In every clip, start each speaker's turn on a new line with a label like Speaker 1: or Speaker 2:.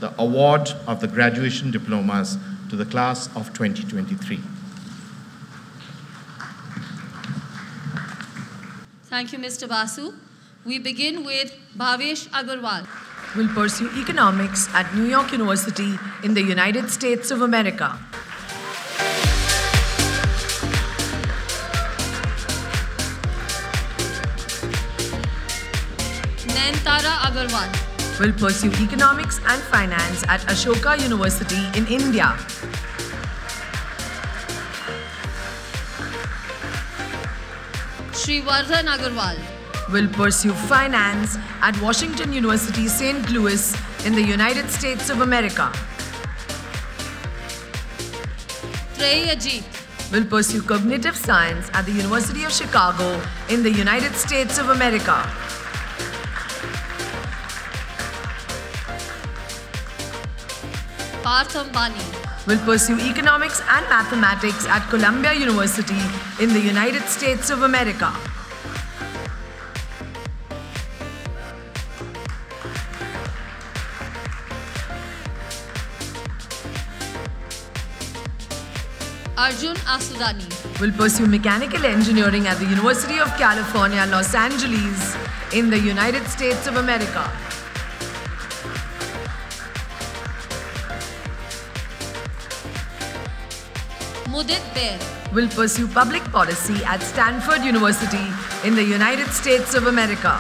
Speaker 1: the award of the graduation diplomas to the class of 2023.
Speaker 2: Thank you, Mr. Basu. We begin with Bhavesh Agarwal.
Speaker 3: Will pursue economics at New York University in the United States of America.
Speaker 2: Nayanthara Agarwal.
Speaker 3: Will pursue economics and finance at Ashoka University in India.
Speaker 2: Shrivardhan Agarwal.
Speaker 3: Will pursue finance at Washington University, St. Louis in the United States of America.
Speaker 2: Treyi Ajit.
Speaker 3: Will pursue cognitive science at the University of Chicago in the United States of America.
Speaker 2: Parth Ambani.
Speaker 3: Will pursue economics and mathematics at Columbia University in the United States of America.
Speaker 2: Arjun Asudani.
Speaker 3: Will pursue mechanical engineering at the University of California, Los Angeles in the United States of America.
Speaker 2: Mudit Bair.
Speaker 3: Will pursue public policy at Stanford University in the United States of America.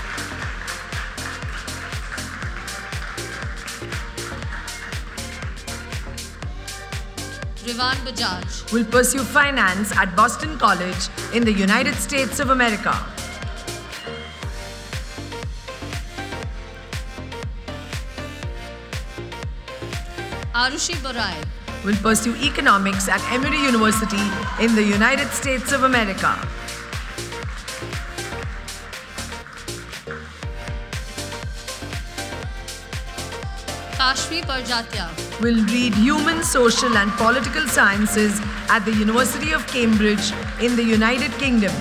Speaker 2: Rivan Bajaj.
Speaker 3: Will pursue finance at Boston College in the United States of America.
Speaker 2: Arushi Barai.
Speaker 3: Will pursue economics at Emory University in the United States of America.
Speaker 2: Kashvi Parjatya.
Speaker 3: Will read human, social and political sciences at the University of Cambridge in the United Kingdom.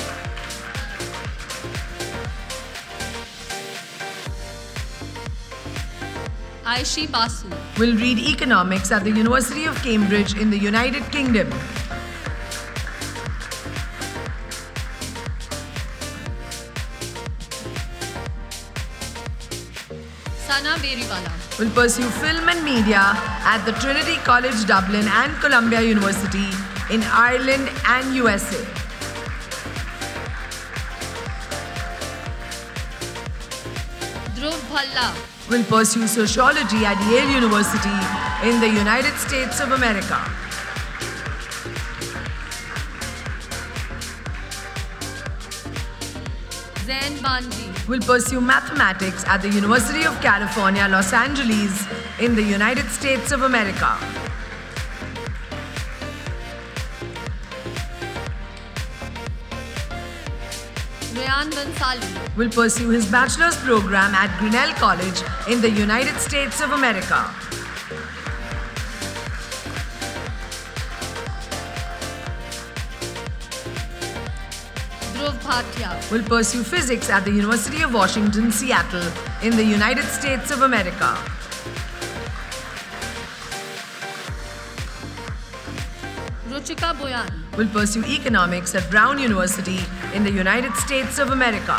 Speaker 2: Aishi Basu.
Speaker 3: Will read economics at the University of Cambridge in the United Kingdom.
Speaker 2: Sana Beriwala.
Speaker 3: Will pursue film and media at the Trinity College Dublin and Columbia University in Ireland and USA.
Speaker 2: Dhruv Bhalla.
Speaker 3: Will pursue sociology at Yale University in the United States of America.
Speaker 2: Zain Banji.
Speaker 3: Will pursue mathematics at the University of California, Los Angeles in the United States of America.
Speaker 2: Rayan Bansali.
Speaker 3: Will pursue his bachelor's program at Grinnell College in the United States of America.
Speaker 2: Dhruv Bhatia.
Speaker 3: Will pursue physics at the University of Washington, Seattle in the United States of America.
Speaker 2: Ruchika Boyan.
Speaker 3: Will pursue economics at Brown University in the United States of America.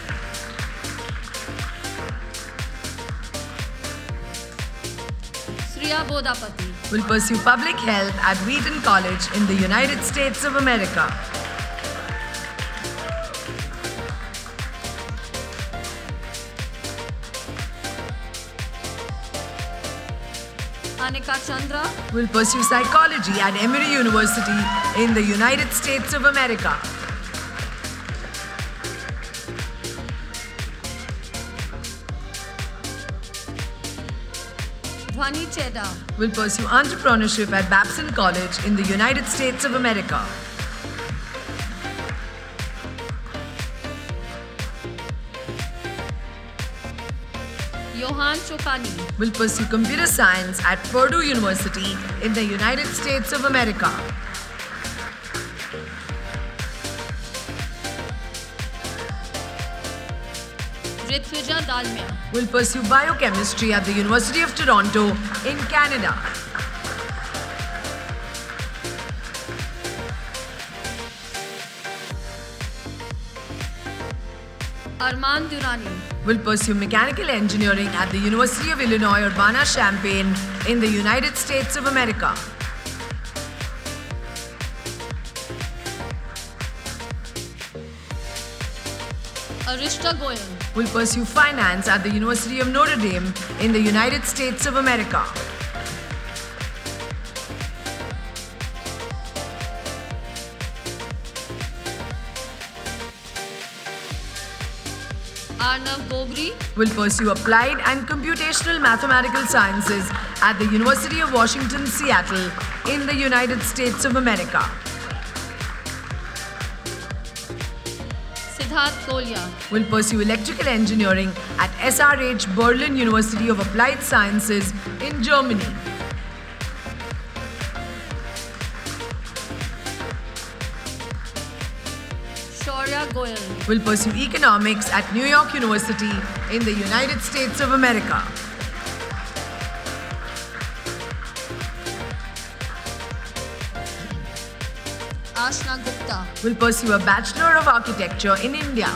Speaker 2: Sriya Bodapati.
Speaker 3: Will pursue public health at Wheaton College in the United States of America.
Speaker 2: Anika Chandra.
Speaker 3: Will pursue psychology at Emory University in the United States of America.
Speaker 2: Dhwani Cheda.
Speaker 3: Will pursue entrepreneurship at Babson College in the United States of America.
Speaker 2: Johan Chokani.
Speaker 3: Will pursue computer science at Purdue University in the United States of America.
Speaker 2: Ritwija Dalmia.
Speaker 3: will pursue biochemistry at the University of Toronto in Canada.
Speaker 2: Arman Durrani.
Speaker 3: Will pursue mechanical engineering at the University of Illinois Urbana-Champaign in the United States of America.
Speaker 2: Arishta Goyal.
Speaker 3: Will pursue finance at the University of Notre Dame in the United States of America.
Speaker 2: Arnav Bogri.
Speaker 3: Will pursue applied and computational mathematical sciences at the University of Washington, Seattle in the United States of America.
Speaker 2: Siddharth Kolia.
Speaker 3: Will pursue electrical engineering at SRH Berlin University of Applied Sciences in Germany.
Speaker 2: Shaurya Goyal.
Speaker 3: Will pursue economics at New York University in the United States of America.
Speaker 2: Ashna Gupta.
Speaker 3: Will pursue a Bachelor of Architecture in India.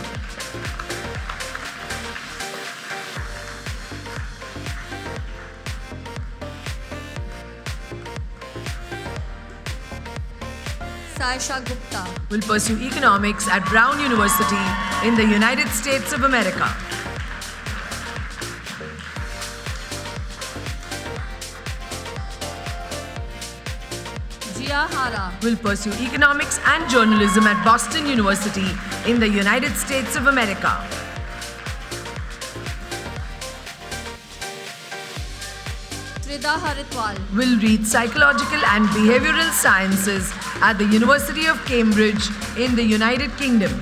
Speaker 2: Saisha Gupta.
Speaker 3: Will pursue economics at Brown University in the United States of America.
Speaker 2: Jia Hara.
Speaker 3: Will pursue economics and journalism at Boston University in the United States of America.
Speaker 2: Trida Haritwal.
Speaker 3: Will read psychological and behavioral sciences at the University of Cambridge in the United Kingdom.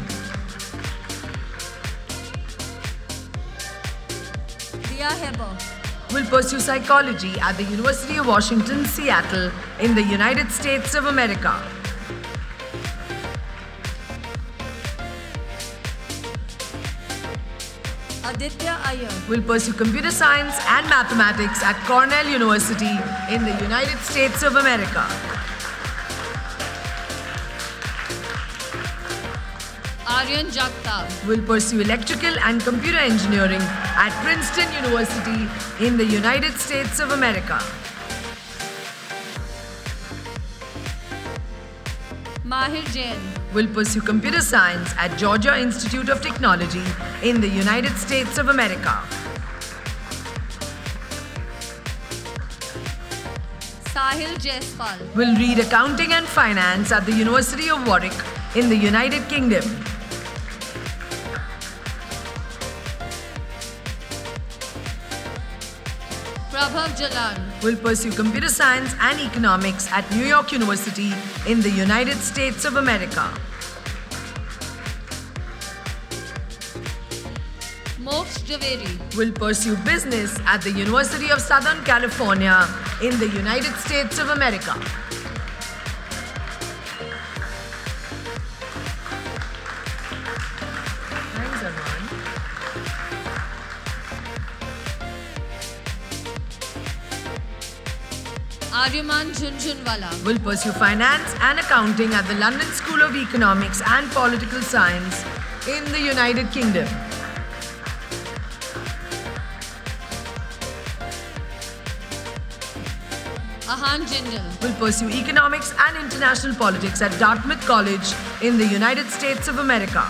Speaker 2: Dia Heber.
Speaker 3: Will pursue psychology at the University of Washington, Seattle in the United States of America.
Speaker 2: Aditya Iyer.
Speaker 3: Will pursue computer science and mathematics at Cornell University in the United States of America.
Speaker 2: Aryan Jagtap.
Speaker 3: Will pursue electrical and computer engineering at Princeton University in the United States of America.
Speaker 2: Mahir Jain.
Speaker 3: Will pursue computer science at Georgia Institute of Technology in the United States of America.
Speaker 2: Sahil Jaiswal.
Speaker 3: Will read accounting and finance at the University of Warwick in the United Kingdom.
Speaker 2: Prabhav Jalan.
Speaker 3: Will pursue computer science and economics at New York University in the United States of America.
Speaker 2: Moksha Javeri.
Speaker 3: Will pursue business at the University of Southern California in the United States of America. Thanks, Arman.
Speaker 2: Aryaman Jhunjhunwala.
Speaker 3: Will pursue finance and accounting at the London School of Economics and Political Science in the United Kingdom.
Speaker 2: Ahan Jindal.
Speaker 3: Will pursue economics and international politics at Dartmouth College in the United States of America.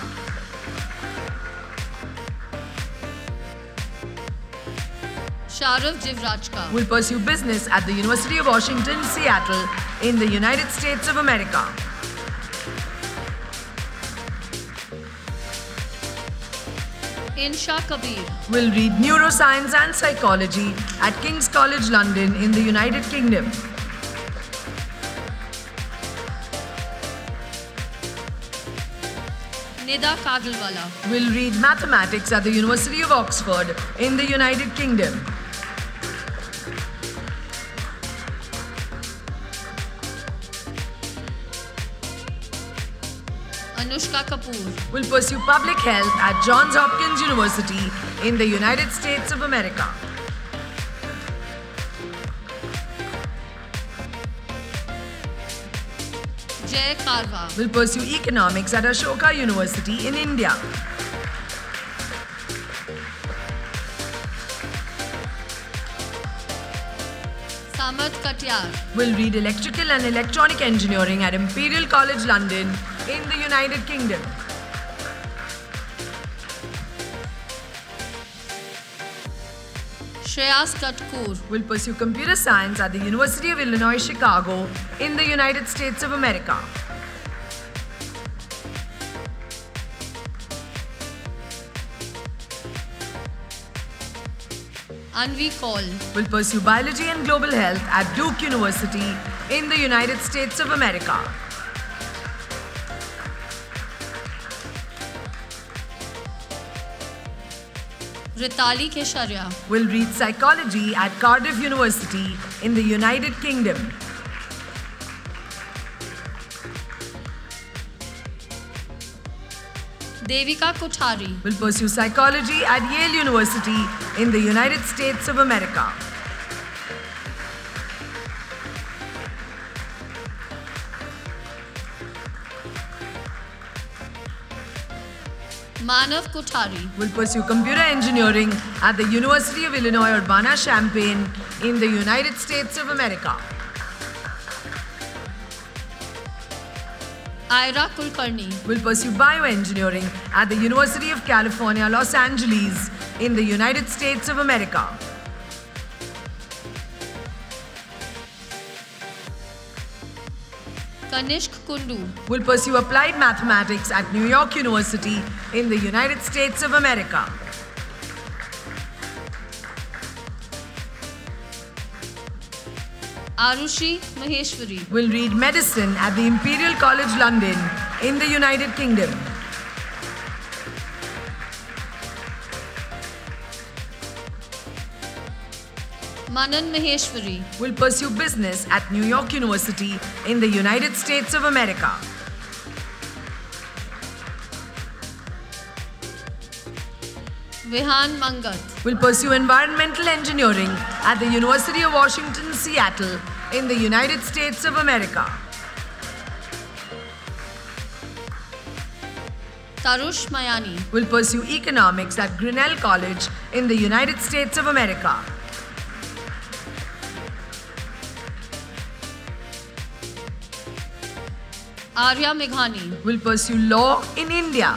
Speaker 2: Sharav Jivrajka.
Speaker 3: Will pursue business at the University of Washington, Seattle in the United States of America.
Speaker 2: Insha Kabir.
Speaker 3: Will read neuroscience and psychology at King's College London in the United Kingdom.
Speaker 2: Nida Kagalwala.
Speaker 3: Will read mathematics at the University of Oxford in the United Kingdom.
Speaker 2: Anushka Kapoor.
Speaker 3: Will pursue public health at Johns Hopkins University in the United States of America.
Speaker 2: Jay Karwa.
Speaker 3: Will pursue economics at Ashoka University in India.
Speaker 2: Samarth Katyar.
Speaker 3: Will read electrical and electronic engineering at Imperial College London in the United Kingdom.
Speaker 2: Shreyas Katkur.
Speaker 3: Will pursue computer science at the University of Illinois Chicago in the United States of America.
Speaker 2: Anvi Kaul.
Speaker 3: Will pursue biology and global health at Duke University in the United States of America.
Speaker 2: Ritali Kesharia.
Speaker 3: Will read psychology at Cardiff University in the United Kingdom.
Speaker 2: Devika Kothari.
Speaker 3: Will pursue psychology at Yale University in the United States of America.
Speaker 2: Manav Kothari.
Speaker 3: Will pursue computer engineering at the University of Illinois Urbana-Champaign in the United States of America.
Speaker 2: Ira Kulkarni.
Speaker 3: Will pursue bioengineering at the University of California, Los Angeles in the United States of America.
Speaker 2: Kanishk Kundu.
Speaker 3: Will pursue applied mathematics at New York University in the United States of America.
Speaker 2: Arushi Maheshwari.
Speaker 3: Will read medicine at the Imperial College London in the United Kingdom.
Speaker 2: Manan Maheshwari.
Speaker 3: Will pursue business at New York University in the United States of America.
Speaker 2: Vihan Mangat.
Speaker 3: Will pursue environmental engineering at the University of Washington, Seattle in the United States of America.
Speaker 2: Tarush Mayani.
Speaker 3: Will pursue economics at Grinnell College in the United States of America.
Speaker 2: Arya Meghani.
Speaker 3: Will pursue law in India.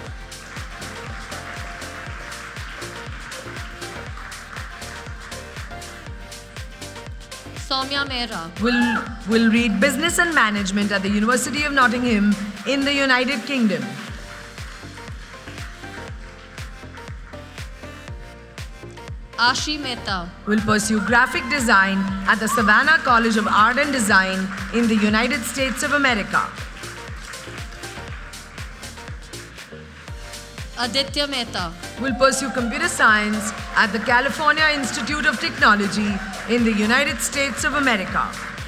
Speaker 2: Soumya Mehra.
Speaker 3: Will read business and management at the University of Nottingham in the United Kingdom.
Speaker 2: Ashi Mehta.
Speaker 3: Will pursue graphic design at the Savannah College of Art and Design in the United States of America.
Speaker 2: Aditya Mehta.
Speaker 3: Will pursue computer science at the California Institute of Technology in the United States of America.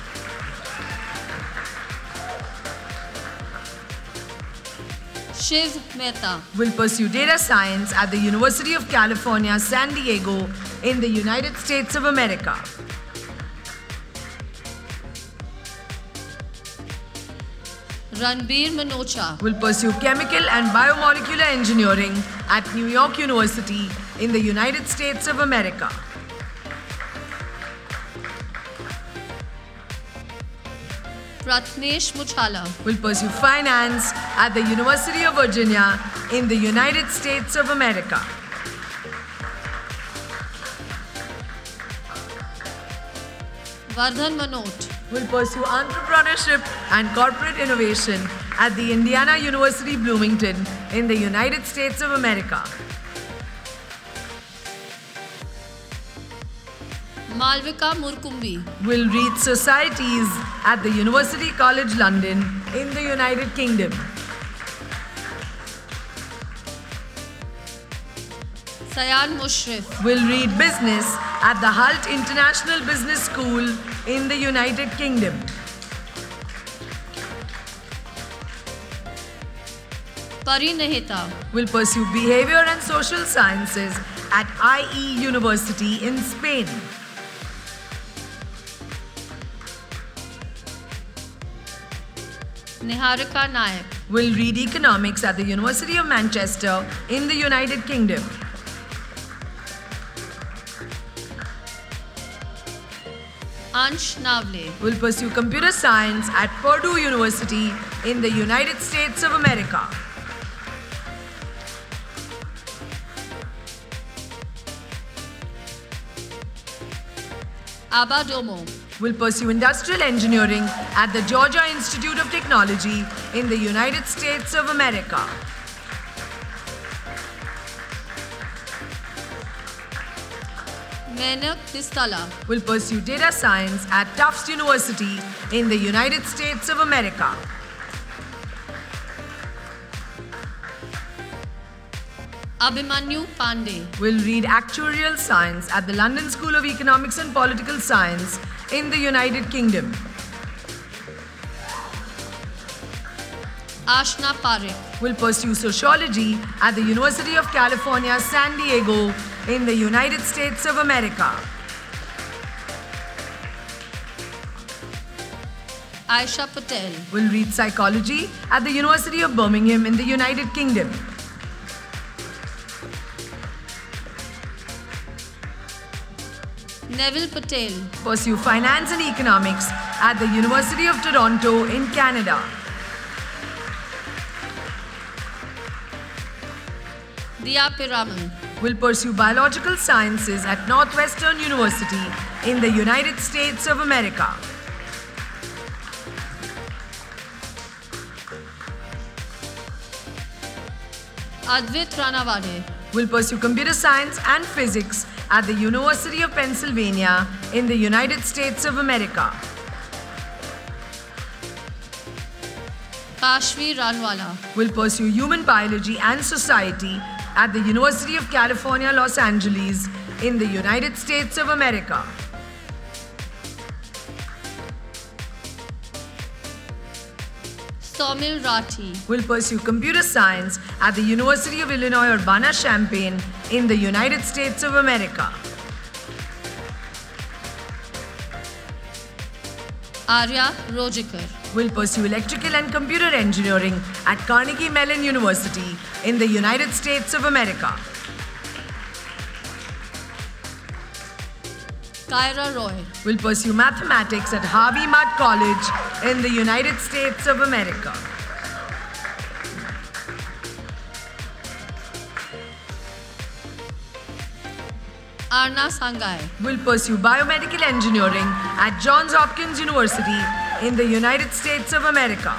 Speaker 2: Shiv Mehta.
Speaker 3: Will pursue data science at the University of California, San Diego in the United States of America.
Speaker 2: Ranbir Manocha.
Speaker 3: Will pursue chemical and biomolecular engineering at New York University in the United States of America.
Speaker 2: Pratnesh Muchala.
Speaker 3: Will pursue finance at the University of Virginia in the United States of America.
Speaker 2: Vardhan Manot.
Speaker 3: Will pursue entrepreneurship and corporate innovation at the Indiana University Bloomington in the United States of America.
Speaker 2: Malvika Murkumbi.
Speaker 3: Will read societies at the University College London in the United Kingdom.
Speaker 2: Sayan Mushrif.
Speaker 3: Will read business at the Hult International Business School in the United Kingdom.
Speaker 2: Parinehita
Speaker 3: will pursue behavior and social sciences at IE University in Spain.
Speaker 2: Niharika Nayak
Speaker 3: Will read economics at the University of Manchester in the United Kingdom.
Speaker 2: Ansh Navle
Speaker 3: Will pursue computer science at Purdue University in the United States of America.
Speaker 2: Abadomo
Speaker 3: Will pursue industrial engineering at the Georgia Institute of Technology in the United States of America.
Speaker 2: Menak Distala
Speaker 3: Will pursue data science at Tufts University in the United States of America.
Speaker 2: Abhimanyu Pandey
Speaker 3: Will read actuarial science at the London School of Economics and Political Science in the United Kingdom.
Speaker 2: Ashna Parekh
Speaker 3: Will pursue sociology at the University of California, San Diego in the United States of America.
Speaker 2: Aisha Patel
Speaker 3: Will read psychology at the University of Birmingham in the United Kingdom.
Speaker 2: Neville Patel
Speaker 3: Pursue finance and economics at the University of Toronto in Canada.
Speaker 2: Diya Piramal
Speaker 3: Will pursue biological sciences at Northwestern University in the United States of America.
Speaker 2: Advait Ranawade
Speaker 3: Will pursue computer science and physics at the University of Pennsylvania in the United States of America.
Speaker 2: Kashvi Ranwala
Speaker 3: Will pursue human biology and society at the University of California, Los Angeles in the United States of America.
Speaker 2: Somil Rathi
Speaker 3: Will pursue computer science at the University of Illinois Urbana-Champaign in the United States of America.
Speaker 2: Arya Rojikar
Speaker 3: Will pursue electrical and computer engineering at Carnegie Mellon University in the United States of America.
Speaker 2: Kyra Roy
Speaker 3: Will pursue mathematics at Harvey Mudd College in the United States of America.
Speaker 2: Arna Sangai
Speaker 3: Will pursue biomedical engineering at Johns Hopkins University in the United States of America.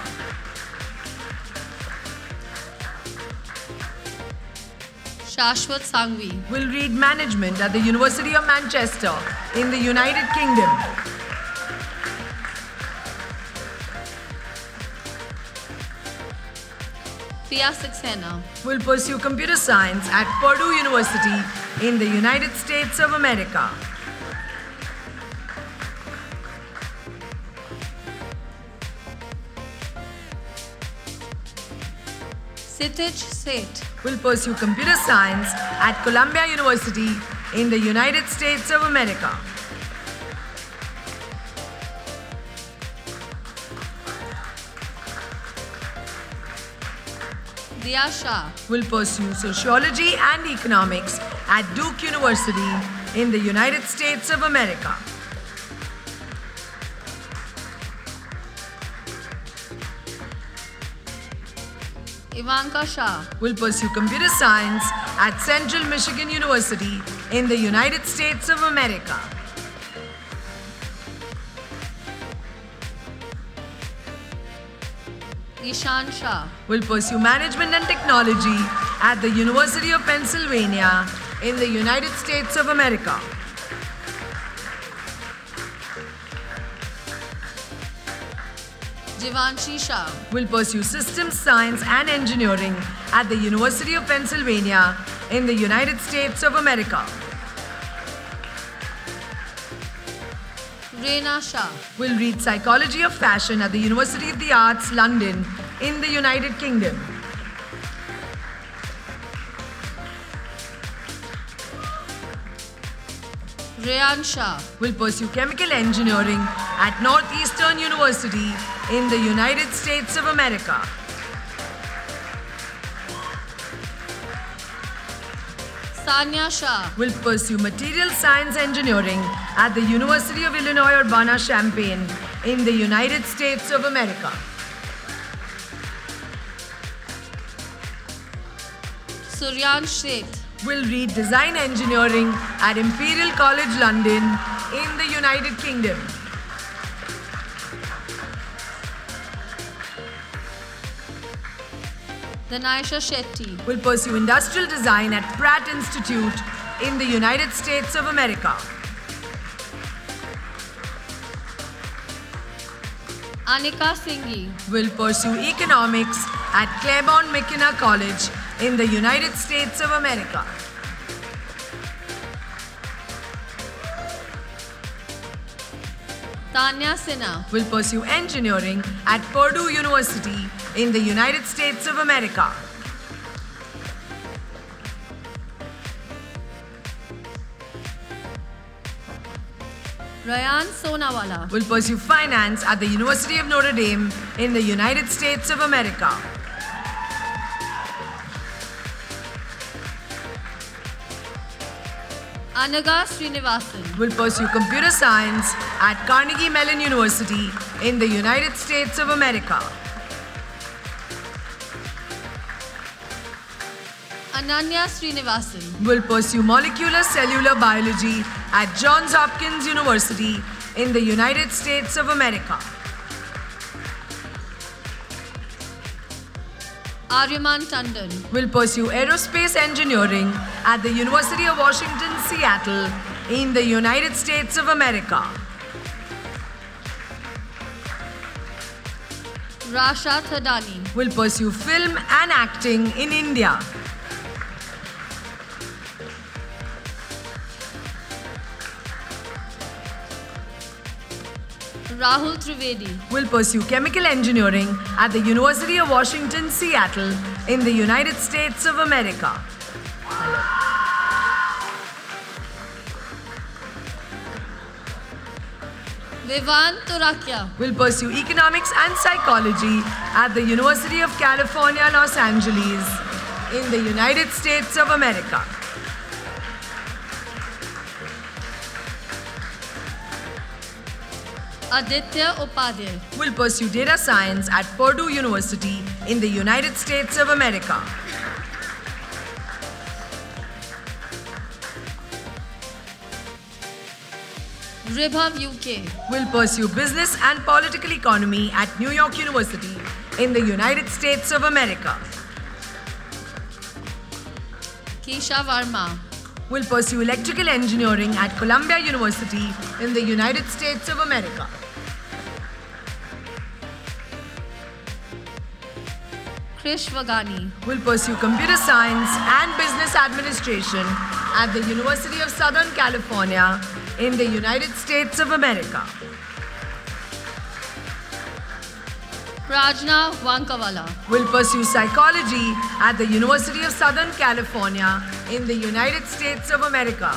Speaker 2: Shashwat Sangvi
Speaker 3: Will read management at the University of Manchester in the United Kingdom.
Speaker 2: Pia Saxena
Speaker 3: Will pursue computer science at Purdue University in the United States of America.
Speaker 2: Sitij Seth
Speaker 3: Will pursue computer science at Columbia University in the United States of America.
Speaker 2: Diya Shah
Speaker 3: Will pursue sociology and economics at Duke University in the United States of America.
Speaker 2: Ivanka Shah
Speaker 3: Will pursue computer science at Central Michigan University in the United States of America.
Speaker 2: Ishan Shah
Speaker 3: Will pursue management and technology at the University of Pennsylvania in the United States of America.
Speaker 2: Jivanshi Shah
Speaker 3: Will pursue systems science and engineering at the University of Pennsylvania in the United States of America.
Speaker 2: Reena Shah
Speaker 3: Will read psychology of fashion at the University of the Arts, London in the United Kingdom.
Speaker 2: Rayan Shah.
Speaker 3: Will pursue chemical engineering at Northeastern University in the United States of America.
Speaker 2: Sanya Shah.
Speaker 3: Will pursue material science engineering at the University of Illinois Urbana-Champaign in the United States of America.
Speaker 2: Suryan Sheth.
Speaker 3: Will read design engineering at Imperial College London in the United Kingdom.
Speaker 2: Danaisha Shetty.
Speaker 3: Will pursue industrial design at Pratt Institute in the United States of America.
Speaker 2: Anika Singhi.
Speaker 3: Will pursue economics at Claremont McKenna College in the United States of America.
Speaker 2: Tanya Sinha.
Speaker 3: Will pursue engineering at Purdue University in the United States of America.
Speaker 2: Rayan Sonawala.
Speaker 3: Will pursue finance at the University of Notre Dame in the United States of America.
Speaker 2: Anaga Srinivasan.
Speaker 3: Will pursue computer science at Carnegie Mellon University in the United States of America.
Speaker 2: Ananya Srinivasan.
Speaker 3: Will pursue molecular cellular biology at Johns Hopkins University in the United States of America.
Speaker 2: Aryaman Tandon.
Speaker 3: Will pursue aerospace engineering at the University of Washington, Seattle in the United States of America.
Speaker 2: Rasha Thadani.
Speaker 3: Will pursue film and acting in India.
Speaker 2: Rahul Trivedi.
Speaker 3: Will pursue chemical engineering at the University of Washington, Seattle in the United States of America.
Speaker 2: Vivan Torakia.
Speaker 3: Will pursue economics and psychology at the University of California, Los Angeles in the United States of America.
Speaker 2: Aditya Upadhyay.
Speaker 3: Will pursue data science at Purdue University in the United States of America.
Speaker 2: Ribhav UK.
Speaker 3: Will pursue business and political economy at New York University in the United States of America.
Speaker 2: Kesha Varma.
Speaker 3: Will pursue electrical engineering at Columbia University in the United States of America.
Speaker 2: Krish Vagani.
Speaker 3: Will pursue computer science and business administration at the University of Southern California in the United States of America.
Speaker 2: Prajna Vankawala.
Speaker 3: Will pursue psychology at the University of Southern California in the United States of America.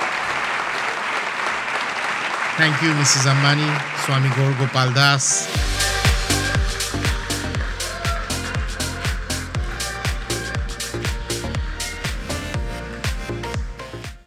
Speaker 1: Thank you, Mrs. Ambani, Swami Gaur Gopal Das.